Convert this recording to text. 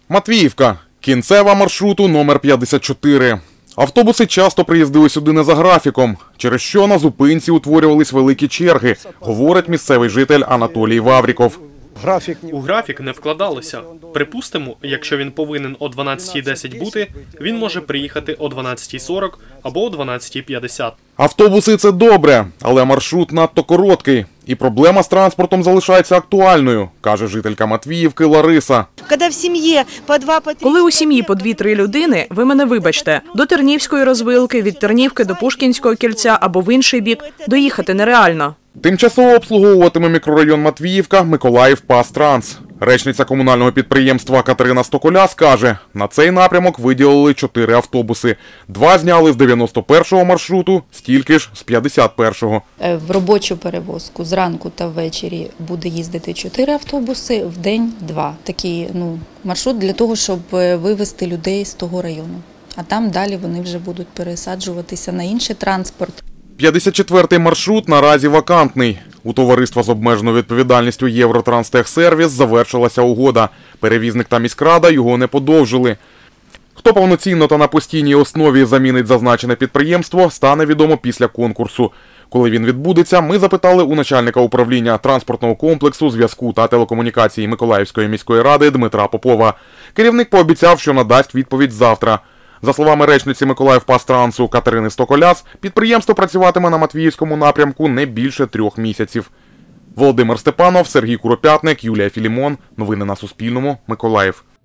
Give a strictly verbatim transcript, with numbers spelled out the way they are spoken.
Матвіївка. Кінцева маршруту номер п'ятдесят чотири. Автобуси часто приїздили сюди не за графіком, через що на зупинці утворювались великі черги, говорить місцевий житель Анатолій Вавріков. У графік не вкладалося. Припустимо, якщо він повинен о дванадцятій десять бути, він може приїхати о дванадцятій сорок або о дванадцятій п'ятдесят. Автобуси – це добре, але маршрут надто короткий. І проблема з транспортом залишається актуальною, каже жителька Матвіївки Лариса. Коли у сім'ї по дві-три людини, ви мене вибачте, до Тернівської розвилки, від Тернівки до Пушкінського кільця або в інший бік доїхати нереально. Тимчасово обслуговуватиме мікрорайон Матвіївка Миколаївпастранс. Речниця комунального підприємства Катерина Стоколя скаже, на цей напрямок виділили чотири автобуси. Два зняли з дев'яносто першого маршруту, стільки ж з п'ятдесят першого. В робочу перевозку зранку та ввечері буде їздити чотири автобуси, в день два. Такий ну, маршрут для того, щоб вивезти людей з того району. А там далі вони вже будуть пересаджуватися на інший транспорт. п'ятдесят четвертий маршрут наразі вакантний. У товариства з обмеженою відповідальністю Євротранстехсервіс завершилася угода. Перевізник та міськрада його не подовжили. Хто повноцінно та на постійній основі замінить зазначене підприємство, стане відомо після конкурсу. Коли він відбудеться, ми запитали у начальника управління транспортного комплексу, зв'язку та телекомунікації Миколаївської міської ради Дмитра Попова. Керівник пообіцяв, що надасть відповідь завтра. За словами речниці Миколаївпастрансу Катерини Стоколяс, підприємство працюватиме на Матвіївському напрямку не більше трьох місяців. Володимир Степанов, Сергій Куропятник, Юлія Філімон. Новини на Суспільному. Миколаїв.